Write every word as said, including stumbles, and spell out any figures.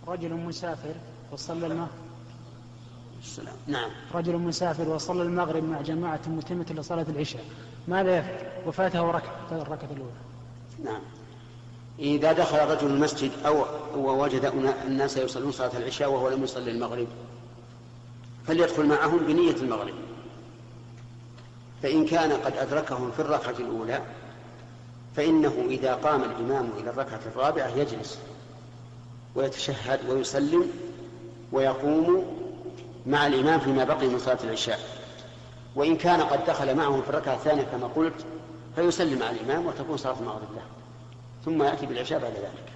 رجل مسافر وصلى المغرب. السلام. نعم. رجل مسافر وصلى المغرب مع جماعة متمة لصلاة العشاء، ماذا يفعل؟ وفاته ركعة الركعة الأولى. نعم. إذا دخل رجل المسجد أو ووجد الناس يصلون صلاة العشاء وهو لم يصلي المغرب فليدخل معهم بنية المغرب، فإن كان قد أدركهم في الركعة الأولى فإنه إذا قام الإمام إلى الركعة الرابعة يجلس ويتشهد ويسلم ويقوم مع الإمام فيما بقي من صلاة العشاء، وإن كان قد دخل معهم في الركعة الثانية كما قلت فيسلم مع الإمام وتكون صلاة المغرب له، ثم يأتي بالعشاء بعد ذلك.